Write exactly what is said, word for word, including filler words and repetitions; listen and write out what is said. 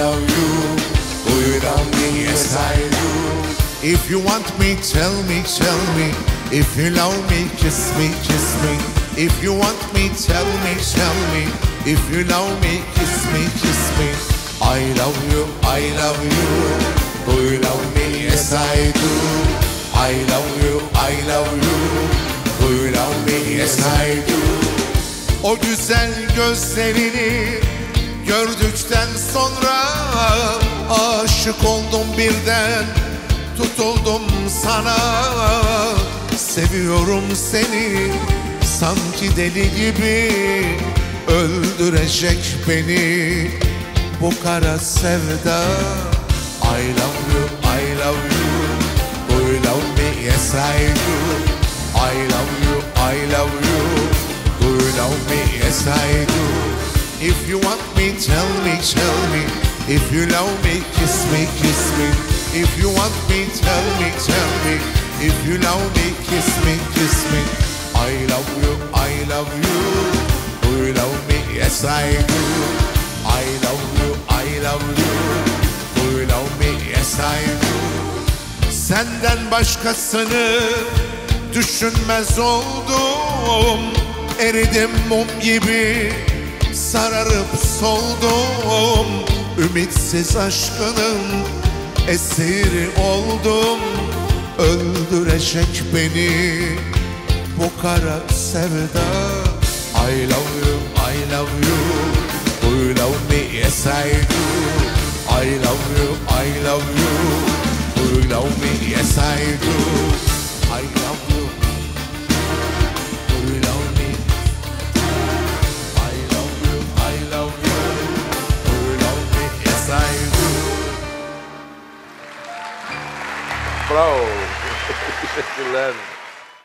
love you. Do you love me? Yes, I do. If you want me, tell me, tell me. If you love me, kiss me, kiss me. If you want me, tell me, tell me. If you love me, kiss me, kiss me. I love you, I love you. Do you love me? Yes, I do. I love you, I love you. Do you love me? Yes, I do. O güzel gözlerini gördükten sonra aşık oldum birden, tutuldum sana. Seviyorum seni sanki deli gibi, öldürecek beni bu kara sevda. I love you, I love you. Do you love me? Yes, I do. I love you, I love you. Do you love me? Yes, I do. If you want me, tell me, tell me. If you love me, kiss me, kiss me. If you want me, tell me, tell me. If you love me, kiss me, kiss me. I love you, I love you. Do you love me? Yes, I do. I love you, I love you. Do you love me? Yes, I do. Senden başkasını düşünmez oldum. Eridim mum gibi, sararıp soldum. Ümitsiz aşkının esiri oldum. Öldürecek beni bu kara sevda. I love you, I love you. Do you love me? Yes, I do. I love you, I love you. Do you love me? Yes, I do. I love you. Do you love me? I love you, I love you. Do you love me? Yes, I do. Bravo. Teşekkürler.